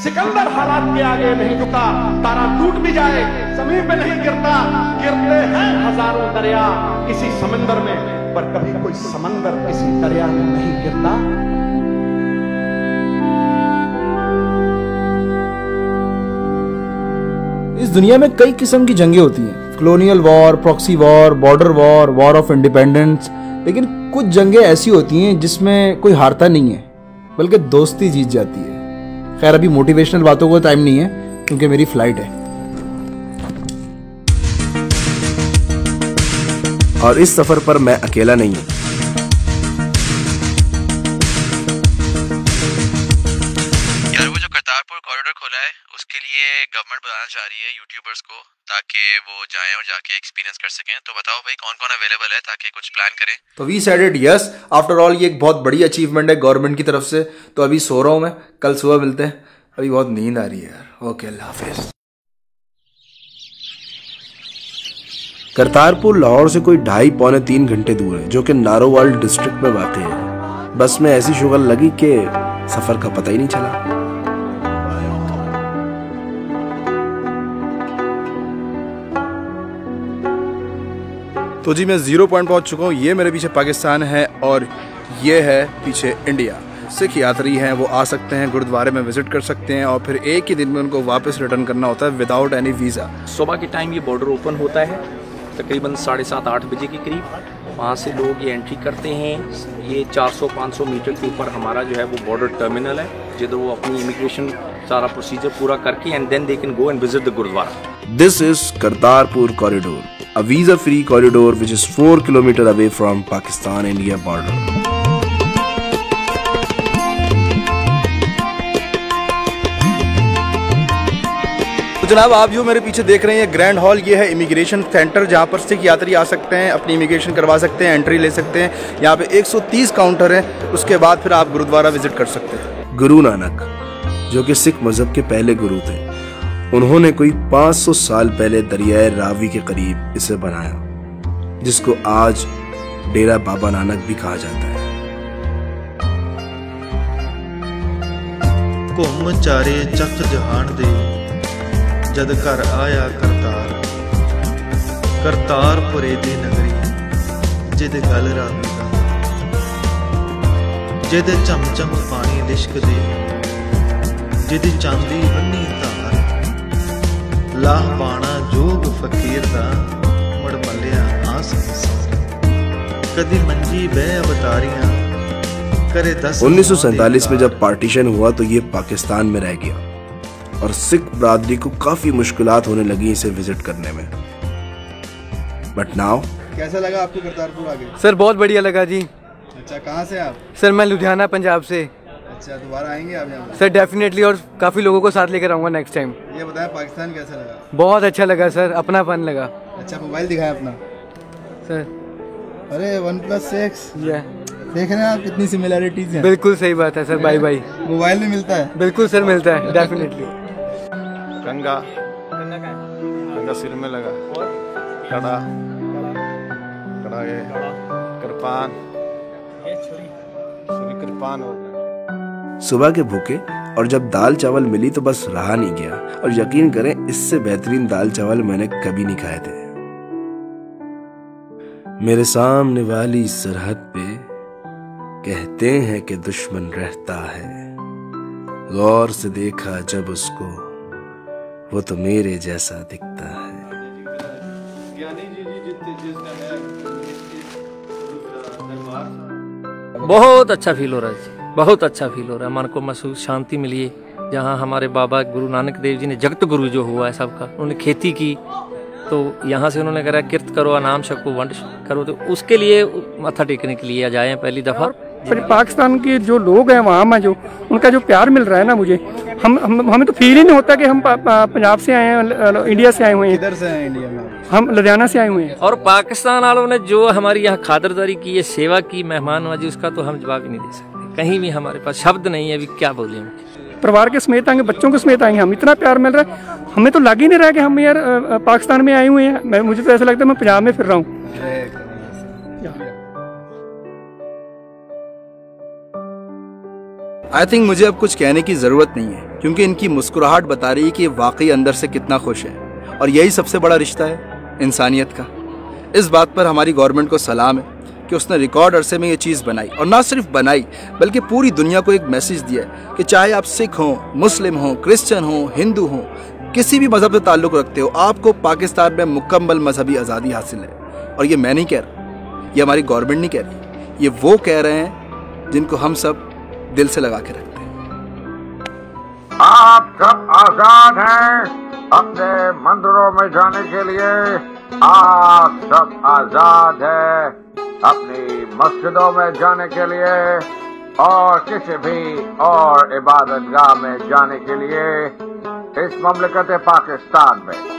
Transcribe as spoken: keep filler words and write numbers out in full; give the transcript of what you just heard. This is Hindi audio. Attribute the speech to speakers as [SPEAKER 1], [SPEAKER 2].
[SPEAKER 1] सिकंदर हालात के आगे नहीं झुका, तारा टूट भी जाए जमीन पे नहीं गिरता, गिरते हैं हजारों दरिया किसी समंदर में, पर कभी कोई समंदर किसी दरिया में नहीं गिरता।
[SPEAKER 2] इस दुनिया में कई किस्म की जंगें होती हैं, colonial war, proxy war, border war, war of independence, लेकिन कुछ जंगें ऐसी होती हैं जिसमें कोई हारता नहीं है बल्कि दोस्ती जीत जाती है। खैर अभी मोटिवेशनल बातों को टाइम नहीं है क्योंकि मेरी फ्लाइट है।
[SPEAKER 3] और इस सफर पर मैं अकेला नहीं हूं।
[SPEAKER 4] यार वो जो करतारपुर कॉरिडोर खोला है उसके लिए गवर्नमेंट बनाना चाह रही है यूट्यूबर्स को, ताकि वो जाएं और जाके एक्सपीरियंस कर सकें। तो बताओ भाई कौन कौन अवेलेबल है ताकि कुछ प्लान करें।
[SPEAKER 2] तो we said it yes, after all ये एक बहुत बड़ी अचीवमेंट है गवर्नमेंट की तरफ से। तो अभी सो रहा हूं मैं, कल सुबह मिलते हैं। अभी बहुत नींद आ रही है यार। ओके अल्लाह हाफिज।
[SPEAKER 3] करतारपुर लाहौर से कोई ढाई पौने तीन घंटे दूर है, जो कि नारोवाल डिस्ट्रिक्ट में वाक़ है। बस में ऐसी शुगल लगी कि सफर का पता ही नहीं चला।
[SPEAKER 2] तो जी मैं जीरो पॉइंट पहुंच चुका हूँ। ये मेरे पीछे पाकिस्तान है और ये है पीछे इंडिया। सिख यात्री हैं वो आ सकते हैं, गुरुद्वारे में विजिट कर सकते हैं और फिर एक ही दिन में उनको वापस रिटर्न करना होता है विदाउट एनी वीज़ा।
[SPEAKER 5] सुबह के टाइम ये बॉर्डर ओपन होता है तकरीबन साढ़े सात आठ बजे के करीब। वहाँ से लोग ये एंट्री करते हैं। ये चार सौ पाँच सौ मीटर के ऊपर हमारा जो है वो बॉर्डर टर्मिनल है, जिधर वो अपनी इमिग्रेशन सारा प्रोसीजर पूरा करके and then they can go and visit the gurdwara.
[SPEAKER 3] This is Kartarpur corridor, a visa-free corridor which is four kilometers away from Pakistan-India border.
[SPEAKER 2] तो जनाब आप जो मेरे पीछे देख रहे हैं ग्रैंड हॉल, ये है इमिग्रेशन सेंटर जहाँ पर सिख यात्री आ सकते हैं, अपनी इमिग्रेशन करवा सकते हैं, एंट्री ले सकते हैं। यहाँ पे एक सौ तीस काउंटर है, उसके बाद फिर आप गुरुद्वारा विजिट कर सकते हैं।
[SPEAKER 3] गुरु नानक जो कि सिख मजहब के पहले गुरु थे, उन्होंने कोई पाँच सौ साल पहले दरियाए रावी के करीब इसे बनाया, जिसको आज डेरा बाबा नानक भी कहा जाता है।
[SPEAKER 6] घुम चारे चक जहान दे जद घर आया करतार, करतारपुरे दी नगरी जिद गल रावी दा, जिद चमचम पानी लिश्क दे, जिद चांदी बन्नी धार, लाह पाना जोग फकीर दा मुड़ मलिया आ संसार, कदी मंजी बह अवतारियां करे दस।
[SPEAKER 3] उन्नीस सौ सैतालीस में जब पार्टीशन हुआ तो ये पाकिस्तान में रह गया और सिख बरादरी को काफी मुश्किलात होने लगी इसे विजिट करने में। बट नाउ
[SPEAKER 2] कैसा लगा आपको करतारपुर आगे?
[SPEAKER 7] सर बहुत बढ़िया लगा जी।
[SPEAKER 2] अच्छा कहाँ से आप?
[SPEAKER 7] सर मैं लुधियाना पंजाब से।
[SPEAKER 2] अच्छा दोबारा आएंगे आप यहाँ?
[SPEAKER 7] सर डेफिनेटली, और काफ़ी लोगों को साथ लेकर आऊँगा नेक्स्ट टाइम।
[SPEAKER 2] ये बताएं पाकिस्तान कैसा लगा?
[SPEAKER 7] बहुत अच्छा लगा सर, अपनापन लगा।
[SPEAKER 2] अच्छा मोबाइल दिखाएं अपना
[SPEAKER 7] सर।
[SPEAKER 2] अरे वन प्लस सिक्स,
[SPEAKER 7] या
[SPEAKER 2] देख रहे हैं आप कितनी सिमिलैरिटीज हैं।
[SPEAKER 7] बिल्कुल सही बात है सर। Bye bye.
[SPEAKER 2] मोबाइल में मिलता है?
[SPEAKER 7] बिल्कुल सर मिलता है डेफिनेटली।
[SPEAKER 8] कंगा कंगा सिर में लगा, कड़ा कड़ा ये कृपान छुरी कृपान हो गया।
[SPEAKER 3] सुबह के भूखे और जब दाल चावल मिली तो बस रहा नहीं गया। और यकीन करें इससे बेहतरीन दाल चावल मैंने कभी नहीं खाए थे। मेरे सामने वाली सरहद पे कहते हैं कि दुश्मन रहता है, गौर से देखा जब उसको वो तो मेरे जैसा दिखता है।
[SPEAKER 5] बहुत अच्छा फील हो रहा है, बहुत अच्छा फील हो रहा है। मन को महसूस शांति मिली है। जहाँ हमारे बाबा गुरु नानक देव जी ने जगत गुरु जो हुआ है सबका, उन्होंने खेती की, तो यहाँ से उन्होंने कहा किर्त करो, अनाम छको, वंड करो, तो उसके लिए माथा टेकने के लिए जाए हैं पहली दफ़ा।
[SPEAKER 7] पर पाकिस्तान के जो लोग हैं वहाँ में जो उनका जो प्यार मिल रहा है ना मुझे, हम, हम हमें तो फील ही नहीं होता कि हम पंजाब से आए हैं, इंडिया से आए हुए हैं।
[SPEAKER 2] किधर से हैं इंडिया में?
[SPEAKER 7] हम लुधियाना से आए हुए हैं।
[SPEAKER 5] और पाकिस्तान वालों ने जो हमारी यहाँ खातिरदारी की है, सेवा की, मेहमान नवाजी, उसका तो हम जवाब ही नहीं दे सकते। कहीं भी हमारे पास शब्द नहीं है, अभी क्या बोले हम।
[SPEAKER 7] परिवार के समेत आएंगे, बच्चों के समेत आएंगे, हम इतना प्यार मिल रहा है, हमें तो लग ही नहीं रहा कि हम यार पाकिस्तान में आए हुए हैं। मुझे तो ऐसा लगता है मैं पंजाब में फिर रहा हूँ।
[SPEAKER 2] आई थिंक मुझे अब कुछ कहने की ज़रूरत नहीं है, क्योंकि इनकी मुस्कुराहट बता रही है कि ये वाकई अंदर से कितना खुश है, और यही सबसे बड़ा रिश्ता है इंसानियत का। इस बात पर हमारी गवर्नमेंट को सलाम है कि उसने रिकॉर्ड अरसे में ये चीज़ बनाई, और ना सिर्फ बनाई बल्कि पूरी दुनिया को एक मैसेज दिया है कि चाहे आप सिख हों, मुस्लिम हों, क्रिश्चियन हों, हिंदू हों, किसी भी मज़हब से ताल्लुक़ रखते हो, आपको पाकिस्तान में मुकम्मल मजहबी आज़ादी हासिल है। और ये मैं नहीं कह रहा, ये हमारी गवर्नमेंट नहीं कह रही, ये वो कह रहे हैं जिनको हम सब दिल से लगा के रखते हैं।
[SPEAKER 9] आप सब आजाद हैं अपने मंदिरों में जाने के लिए, आप सब आजाद हैं अपनी मस्जिदों में जाने के लिए और किसी भी और इबादतगाह में जाने के लिए इस ममलकत पाकिस्तान में।